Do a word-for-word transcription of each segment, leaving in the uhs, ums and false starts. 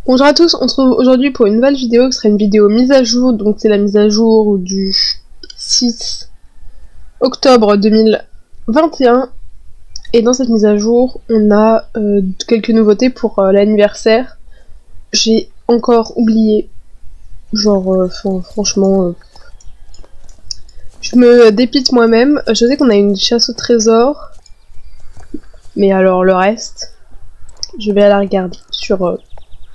Bonjour à tous, on se retrouve aujourd'hui pour une nouvelle vidéo qui sera une vidéo mise à jour, donc c'est la mise à jour du six octobre deux mille vingt et un. Et dans cette mise à jour, on a euh, quelques nouveautés pour euh, l'anniversaire. J'ai encore oublié, genre, euh, franchement, euh, je me dépite moi-même. Je sais qu'on a une chasse au trésor, mais alors le reste, je vais aller la regarder sur euh,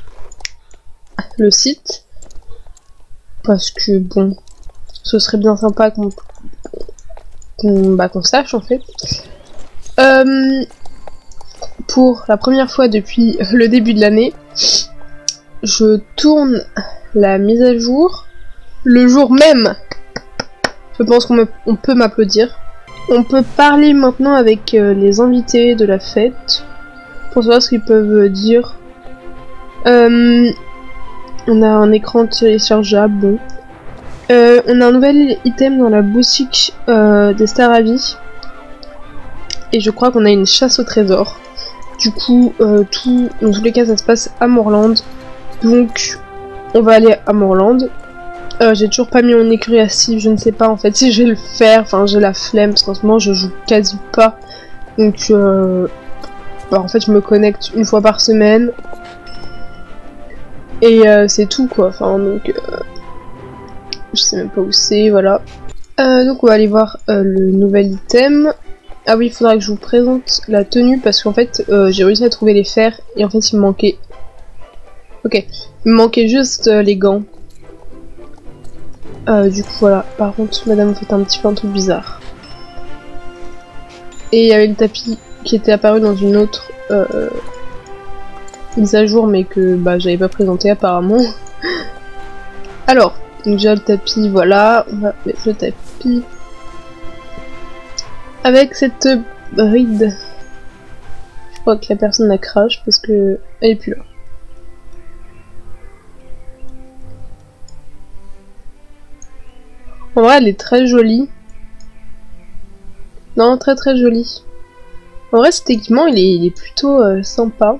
le site, parce que bon, ce serait bien sympa qu'on qu'on bah, qu'on sache en fait. Euh, pour la première fois depuis le début de l'année, je tourne la mise à jour le jour même. Je pense qu'on me, on peut m'applaudir. On peut parler maintenant avec euh, les invités de la fête pour savoir ce qu'ils peuvent dire. Euh, on a un écran téléchargeable, bon. Euh, on a un nouvel item dans la boutique euh, des Stars à vie. Et je crois qu'on a une chasse au trésor. Du coup, euh, tout, dans tous les cas, ça se passe à Moorland. Donc, on va aller à Moorland. Euh, j'ai toujours pas mis mon écurie à Steve, je ne sais pas en fait si je vais le faire. Enfin, j'ai la flemme parce qu'en ce moment, je joue quasi pas. Donc, euh, bah, en fait, je me connecte une fois par semaine. Et euh, c'est tout quoi. Enfin, donc, euh, je sais même pas où c'est, voilà. Euh, donc, on va aller voir euh, le nouvel item. Ah oui, il faudra que je vous présente la tenue parce qu'en fait euh, j'ai réussi à trouver les fers et en fait il me manquait... Ok, il me manquait juste euh, les gants. Euh, du coup voilà, par contre madame fait un petit peu un truc bizarre. Et il y avait le tapis qui était apparu dans une autre euh, mise à jour mais que bah j'avais pas présenté apparemment. Alors, donc déjà le tapis, voilà, on va mettre le tapis. Avec cette bride, je crois que la personne la crache parce que elle est plus là. En vrai, elle est très jolie. Non, très très jolie. En vrai, cet équipement, il est, il est plutôt euh, sympa.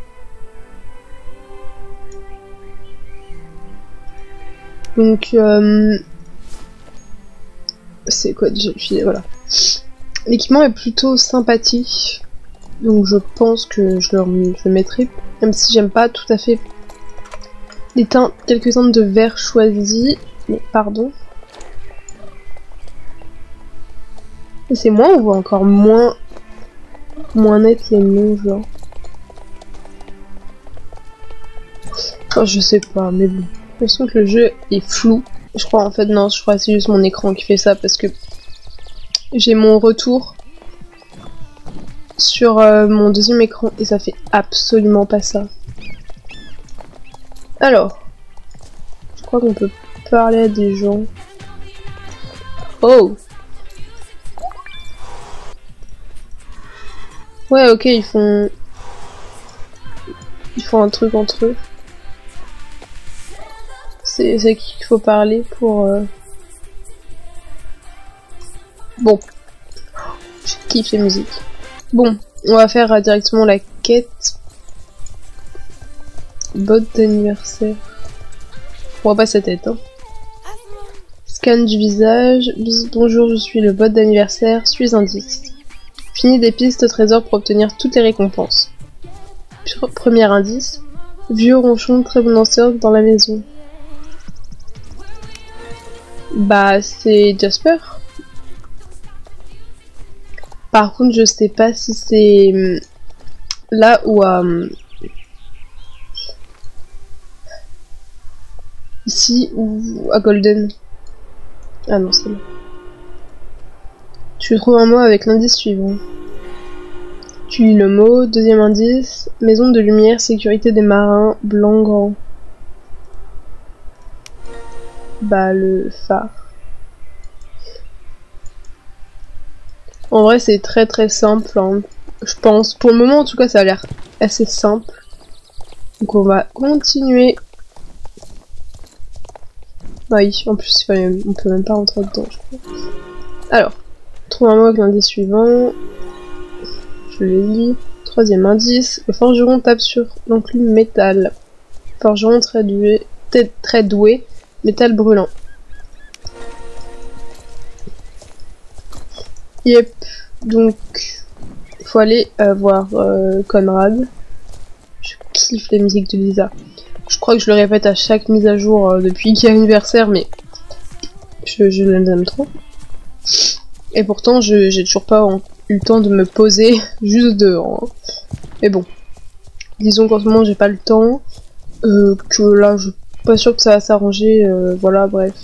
Donc, euh... c'est quoi déjà le filet, voilà. L'équipement est plutôt sympathique, donc je pense que je le, je le mettrai, même si j'aime pas tout à fait les teintes, quelques teintes de vert choisis, mais pardon. Et c'est moi, on voit encore moins, moins net les noms, genre. Oh, je sais pas, mais bon. Je sens que le jeu est flou. Je crois en fait, non, je crois que c'est juste mon écran qui fait ça parce que j'ai mon retour sur euh, mon deuxième écran et ça fait absolument pas ça. Alors, je crois qu'on peut parler à des gens. Oh! Ouais, ok, ils font... Ils font un truc entre eux. C'est à qui qu'il faut parler pour... Euh... Bon. Je kiffe les musiques. Bon, on va faire euh, directement la quête. Botte d'anniversaire. On voit pas sa tête, hein. Scan du visage. Bonjour, je suis le bot d'anniversaire. Suis indice. Finis des pistes au trésor pour obtenir toutes les récompenses. Premier indice. Vieux ronchon, très bon danseur dans la maison. Bah, c'est Jasper. Par contre, je sais pas si c'est là ou à... Ici ou à Golden. Ah non, c'est là. Tu trouves un mot avec l'indice suivant. Tu lis le mot, deuxième indice, maison de lumière, sécurité des marins, blanc grand. Bah, le phare. En vrai, c'est très très simple, hein. Je pense. Pour le moment, en tout cas, ça a l'air assez simple. Donc, on va continuer. Oui, en plus, on peut même pas rentrer dedans, je crois. Alors, trouve un mot avec l'indice suivant. Je le lis. Troisième indice, le forgeron tape sur l'enclume métal. forgeron très doué, très doué, métal brûlant. Yep, donc il faut aller euh, voir euh, Conrad. Je kiffe les musiques de Lisa. Je crois que je le répète à chaque mise à jour euh, depuis qu'il y a anniversaire, mais je, je l'aime trop. Et pourtant, je j'ai toujours pas en, eu le temps de me poser juste dehors. Mais bon, disons qu'en ce moment j'ai pas le temps, euh, que là je suis pas sûre que ça va s'arranger, euh, voilà, bref.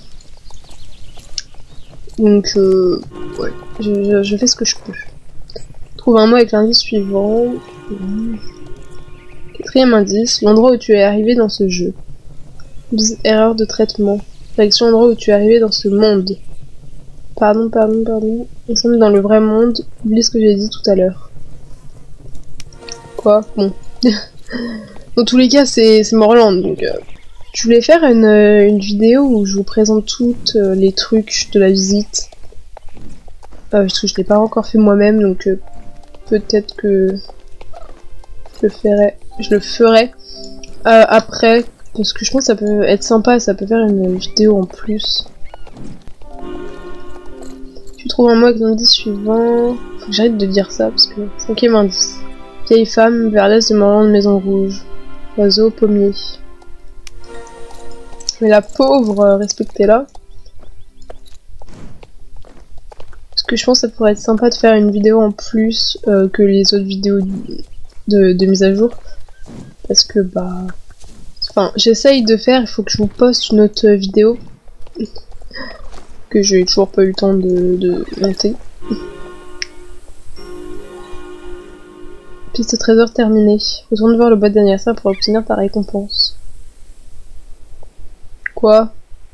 Donc, euh, ouais, je, je, je fais ce que je peux. Trouve un mot avec l'indice suivant. Quatrième indice, l'endroit où tu es arrivé dans ce jeu. Erreur de traitement. Direction l'endroit où tu es arrivé dans ce monde. Pardon, pardon, pardon. Nous sommes dans le vrai monde. Oublie ce que j'ai dit tout à l'heure. Quoi? Bon. Dans tous les cas, c'est Morland, donc... Euh, je voulais faire une, une vidéo où je vous présente toutes euh, les trucs de la visite. Euh, parce que je l'ai pas encore fait moi-même, donc euh, peut-être que je le ferai, je le ferai euh, après, parce que je pense que ça peut être sympa, ça peut faire une vidéo en plus. Tu trouves un mot avec l'indice suivant. Faut que j'arrête de dire ça, parce que cinquième indice. Vieille femme, vers l'est de Morland, maison rouge. Oiseau, pommier. Mais la pauvre, euh, respectez-la. Parce que je pense que ça pourrait être sympa de faire une vidéo en plus euh, que les autres vidéos de, de mise à jour. Parce que bah... Enfin, j'essaye de faire, il faut que je vous poste une autre vidéo. Que j'ai toujours pas eu le temps de, de monter. Piste trésor terminée. Retourne voir le boîte d'anniversaire pour obtenir ta récompense. Quoi?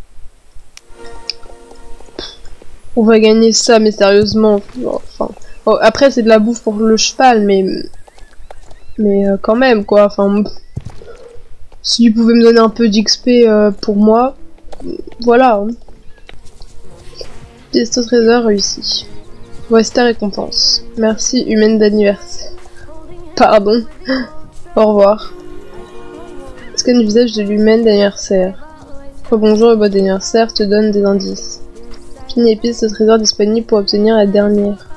On va gagner ça, mais sérieusement. Enfin, oh, après c'est de la bouffe pour le cheval, mais mais euh, quand même quoi. Enfin, si vous pouvez me donner un peu d'X P euh, pour moi, voilà. Hein. Pièce au trésor réussi. Voici ta récompense. Merci humaine d'anniversaire. Pardon. Au revoir. Scan le visage de l'humaine d'anniversaire. Rebonjour, le boîte d'anniversaire te donne des indices. Finis les pistes de trésor disponibles pour obtenir la dernière.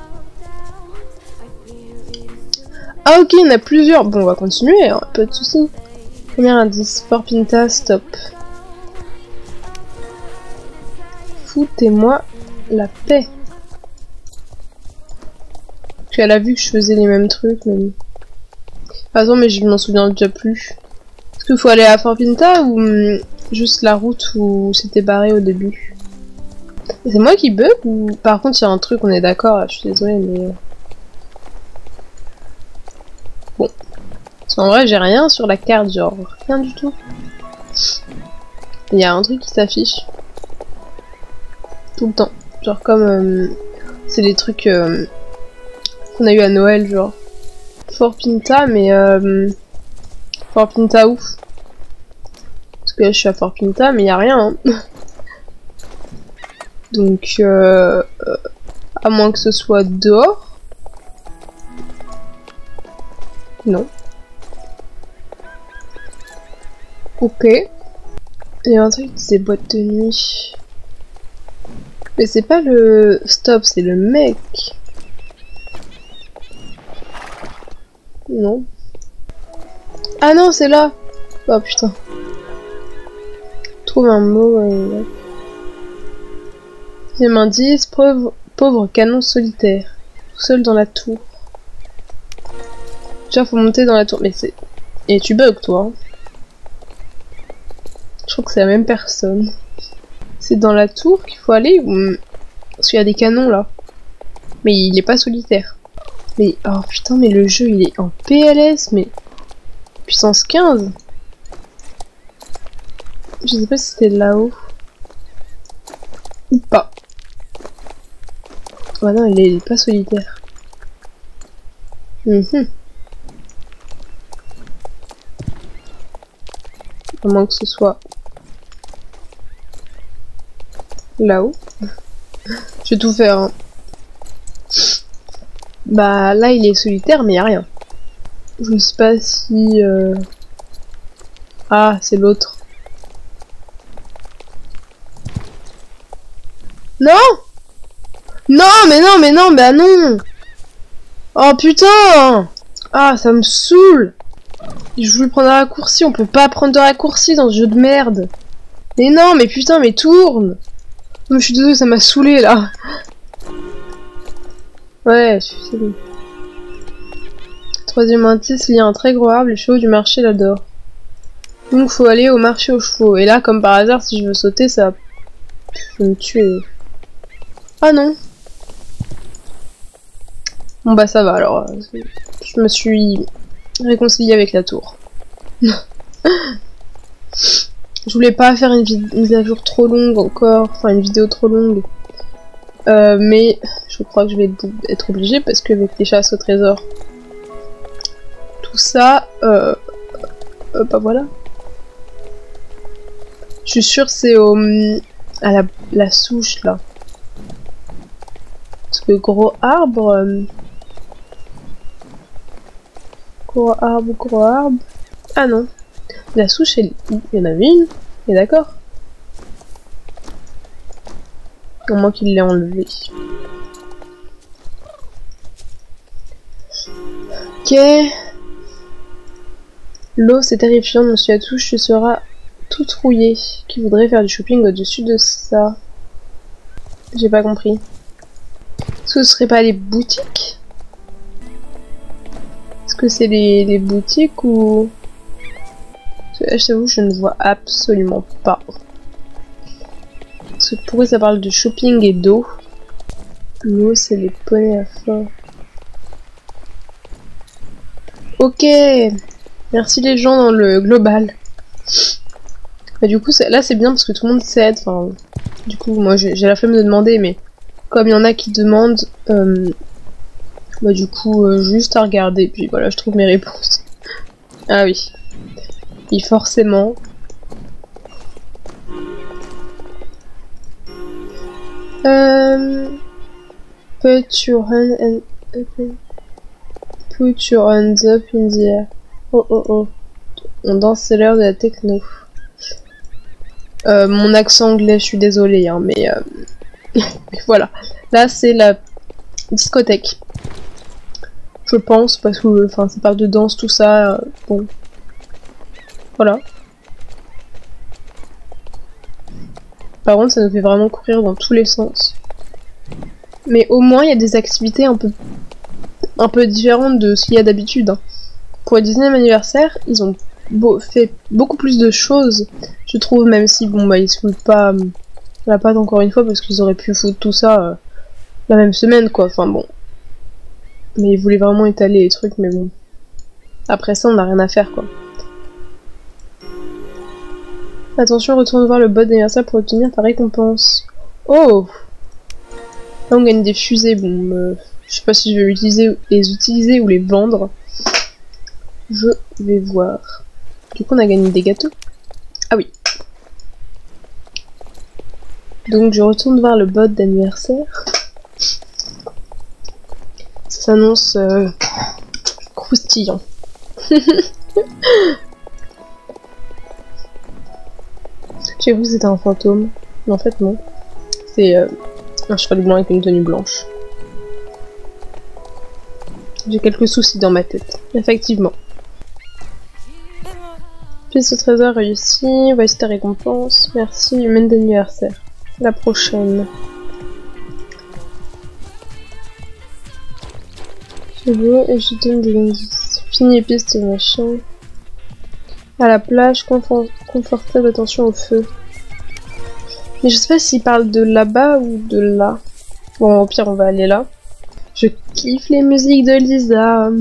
Ah ok, il y en a plusieurs. Bon, on va continuer, hein, pas de soucis. Premier indice, Fort Pinta, stop. Foutez-moi la paix. Parce qu'elle a vu que je faisais les mêmes trucs, mais... Attends, mais je m'en souviens déjà plus. Est-ce qu'il faut aller à Fort Pinta ou... Juste la route où c'était barré au début. C'est moi qui bug ou... Par contre il y a un truc, on est d'accord, je suis désolée mais... Bon. Parce qu'en vrai j'ai rien sur la carte, genre rien du tout. Il y a un truc qui s'affiche. Tout le temps. Genre comme... Euh... C'est les trucs euh... qu'on a eu à Noël, genre. Fort Pinta mais... Euh... Fort Pinta ouf. Parce que là, je suis à Fort Pinta, mais il n'y a rien. Hein. Donc, euh, euh, à moins que ce soit dehors. Non. Ok. Il y a un truc, c'est boîte de nuit. Mais c'est pas le stop, c'est le mec. Non. Ah non, c'est là. Oh putain. Trouve un mot. Euh... Deuxième indice, pauvre, pauvre canon solitaire. Tout seul dans la tour. Déjà, faut monter dans la tour. Mais c'est... Et tu bugs, toi. Hein. Je crois que c'est la même personne. C'est dans la tour qu'il faut aller ou... Parce qu'il y a des canons, là. Mais il est pas solitaire. Mais... Oh putain, mais le jeu, il est en P L S, mais... Puissance quinze. Je sais pas si c'était là-haut. Ou pas. Oh non, il est, il est pas solitaire. Mm-hmm. À moins que ce soit là-haut. Je vais tout faire. Hein. Bah là il est solitaire mais y a rien. Je sais pas si... Euh... Ah, c'est l'autre. Non! Non, mais non, mais non, bah non! Oh putain! Ah, ça me saoule! Je voulais prendre un raccourci, on peut pas prendre de raccourci dans ce jeu de merde! Mais non, mais putain, mais tourne! Non, je suis désolée, ça m'a saoulé là! Ouais, c'est bon. Troisième indice, il y a un très gros arbre, les chevaux du marché l'adorent. Donc faut aller au marché aux chevaux. Et là, comme par hasard, si je veux sauter, ça va me tuer. Ah non! Bon bah ça va alors. Je me suis réconciliée avec la tour. Je voulais pas faire une mise à jour trop longue encore, enfin une vidéo trop longue. Euh, mais je crois que je vais être obligée parce que avec les chasses au trésor, tout ça, euh, euh, bah voilà. Je suis sûre c'est au à la, la souche là. Parce que gros arbre, euh, gros arbre, gros arbre. Ah non, la souche elle, il y en avait une. Et d'accord. Au moins qu'il l'ait enlevé. Ok. L'eau c'est terrifiant, monsieur Atouche, tu seras tout rouillé. Qui voudrait faire du shopping au-dessus de ça? J'ai pas compris. Est-ce que ce serait pas les boutiques? Est-ce que c'est les, les boutiques ou... Je t'avoue, je ne vois absolument pas. Parce que pourquoi ça parle de shopping et d'eau? L'eau, c'est les poneys à fort. Ok. Merci les gens dans le global. Bah, du coup, là, c'est bien parce que tout le monde s'aide. Enfin, du coup, moi, j'ai la flemme de demander, mais comme il y en a qui demandent, euh, bah, du coup, euh, juste à regarder. Puis voilà, je trouve mes réponses. Ah oui. Et forcément. Euh... Put your hand and... Put your hands up in the air. Oh oh oh. On danse, c'est l'heure de la techno. Euh, mon accent anglais, je suis désolée, hein, mais, euh... mais voilà. Là, c'est la discothèque. Je pense, parce que, enfin, ça parle de danse, tout ça. Euh, bon. Voilà. Par contre, ça nous fait vraiment courir dans tous les sens. Mais au moins, il y a des activités un peu, un peu différentes de ce qu'il y a d'habitude. Hein. Pour le dixième anniversaire, ils ont beau, fait beaucoup plus de choses, je trouve, même si, bon, bah, ils se foutent pas euh, la patte encore une fois, parce qu'ils auraient pu foutre tout ça euh, la même semaine, quoi. Enfin, bon. Mais ils voulaient vraiment étaler les trucs, mais bon. Après ça, on n'a rien à faire, quoi. Attention, retourne voir le bot d'anniversaire pour obtenir ta récompense. Oh! Là, on gagne des fusées. Bon, euh, je sais pas si je vais utiliser, les utiliser ou les vendre. Je vais voir. Du coup, on a gagné des gâteaux. Ah oui. Donc, je retourne voir le bot d'anniversaire. Ça s'annonce euh, croustillant. J'ai cru que c'était un fantôme, mais en fait non. C'est euh, un cheval blanc avec une tenue blanche. J'ai quelques soucis dans ma tête, effectivement. Pièce au trésor réussi, voici ta récompense. Merci, humaine d'anniversaire. La prochaine. C'est beau et je donne des indices. Fini piste machin. À la plage, confort confortable, attention au feu. Mais je sais pas s'il parle de là-bas ou de là. Bon, au pire, on va aller là. Je kiffe les musiques de Lisa.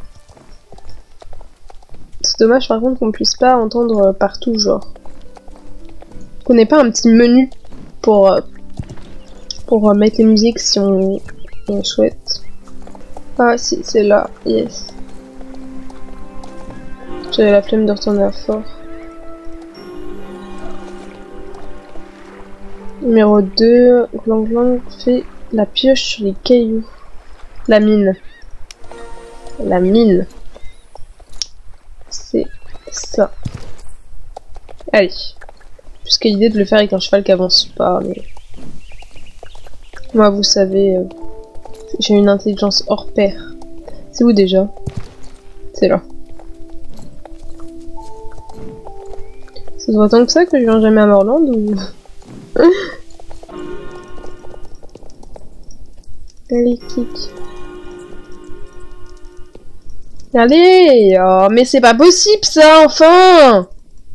C'est dommage par contre qu'on puisse pas entendre partout, genre. Qu'on n'ait pas un petit menu pour, pour mettre les musiques si on, on souhaite. Ah si, c'est là, yes. J'avais la flemme de retourner à fort. Numéro deux, Glang Glang fait la pioche sur les cailloux. La mine. La mine. C'est ça. Allez. Plus qu'à l'idée de le faire avec un cheval qui avance pas, mais... Moi, vous savez, euh, j'ai une intelligence hors pair. C'est où déjà? C'est là. Ça se voit tant que ça que je viens jamais à Morland ou... Allez, kick. Allez, oh, mais c'est pas possible ça, enfin!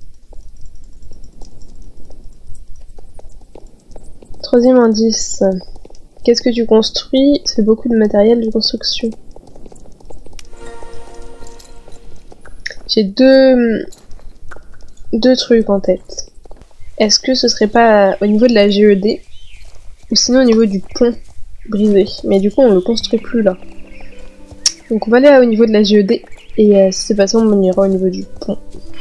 Troisième indice. Qu'est-ce que tu construis? C'est beaucoup de matériel de construction. J'ai deux... deux trucs en tête. Est-ce que ce serait pas au niveau de la G E D? Ou sinon au niveau du pont brisé? Mais du coup on le construit plus là. Donc on va aller au niveau de la G E D. Et euh, si c'est pas ça, on ira au niveau du pont.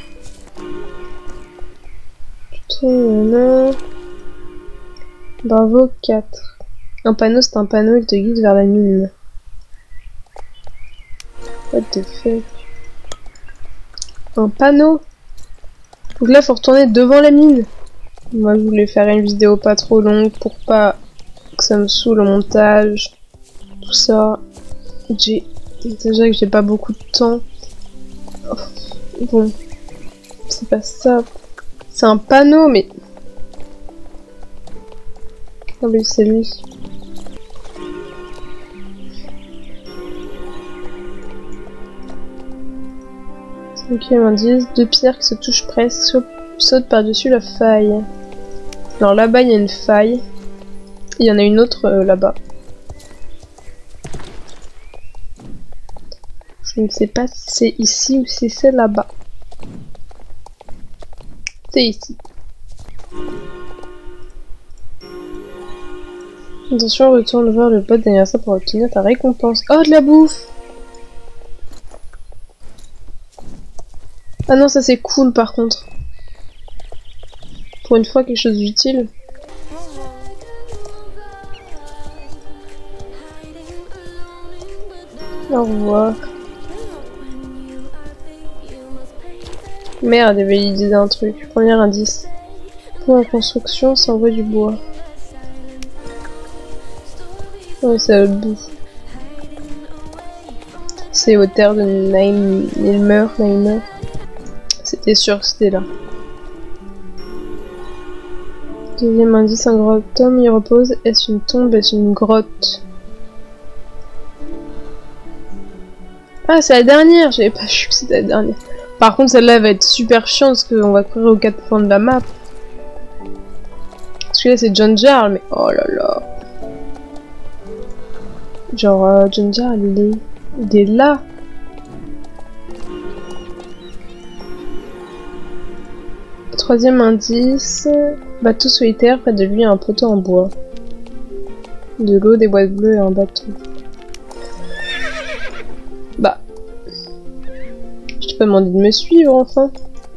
Putain, bravo, quatre. Un panneau, c'est un panneau, il te guide vers la mine. What the fuck? Un panneau? Donc là, faut retourner devant la mine. Moi, je voulais faire une vidéo pas trop longue pour pas que ça me saoule au montage. Tout ça. J'ai... Déjà que j'ai pas beaucoup de temps. Oh. Bon. C'est pas ça. C'est un panneau, mais... Ah oui, c'est lui. Cinquième indice, deux pierres qui se touchent presque, sautent par-dessus la faille. Alors là-bas, il y a une faille. Il y en a une autre euh, là-bas. Je ne sais pas si c'est ici ou si c'est là-bas. C'est ici. Attention, retourne voir le bot d'anniversaire pour obtenir ta récompense. Oh, de la bouffe! Ah non, ça c'est cool par contre. Pour une fois, quelque chose d'utile. Au revoir. Merde, il avait dit un truc. Premier indice. Pour la construction, ça envoie du bois. Ouais, c'est à l'autre bout. C'est aux terres de Naim... Nilmer, Naimer. C'était sûr que c'était là. Deuxième indice, un gros homme y repose. Est-ce une tombe? Est-ce une grotte? Ah, c'est la dernière! J'avais pas su que c'était la dernière. Par contre, celle-là va être super chiante parce qu'on va courir aux quatre points de la map. Parce que là, c'est John Jarl, mais oh là là. Genre, euh, John Jarl, il est... il est là. Troisième indice, bateau solitaire, près de lui un poteau en bois. De l'eau, des boîtes bleues et un bateau. Bah. Je t'ai pas demandé de me suivre enfin.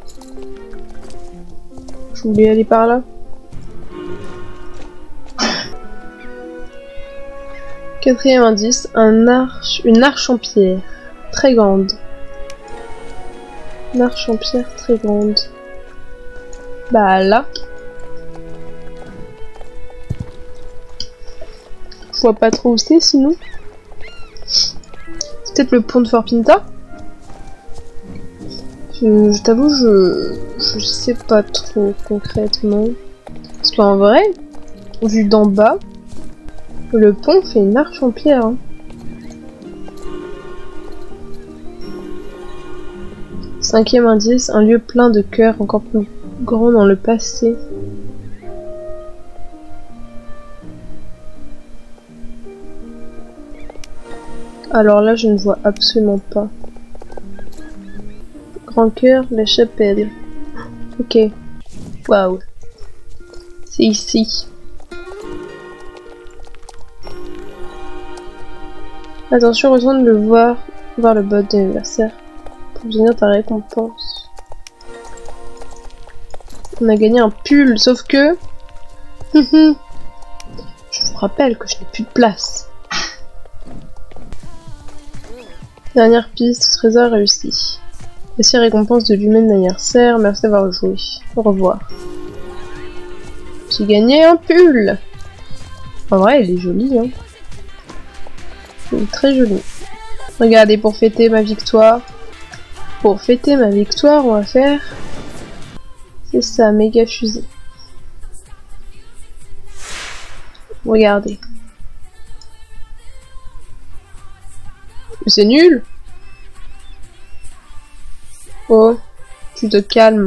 Je voulais aller par là. Quatrième indice, un arche, une arche en pierre, très grande. Une arche en pierre très grande. Bah là. Je vois pas trop où c'est sinon. C'est peut-être le pont de Fort Pinta. Je, je t'avoue, je, je sais pas trop concrètement. Parce qu'en vrai, vu d'en bas, le pont fait une arche en pierre. Hein. Cinquième indice, un lieu plein de cœurs encore plus grand dans le passé. Alors là, je ne vois absolument pas. Grand cœur, la chapelle. Ok. Waouh. C'est ici. Attention, retourne le voir, voir le bot d'anniversaire pour obtenir ta récompense. On a gagné un pull, sauf que... je vous rappelle que je n'ai plus de place. Dernière piste, trésor réussi. Merci récompense de l'humaine d'anniversaire, merci d'avoir joué. Au revoir. J'ai gagné un pull. En vrai, il est joli, hein. Il est très joli. Regardez, pour fêter ma victoire, pour fêter ma victoire, on va faire... C'est ça, méga fusil. Regardez. C'est nul. Oh, tu te calmes.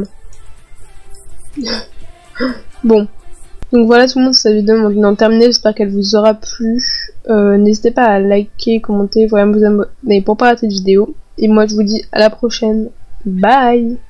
Bon. Donc voilà tout le monde, cette vidéo est maintenant terminée, j'espère qu'elle vous aura plu. Euh, N'hésitez pas à liker, commenter, vraiment vous abonner pour pas rater de vidéo. Et moi je vous dis à la prochaine. Bye.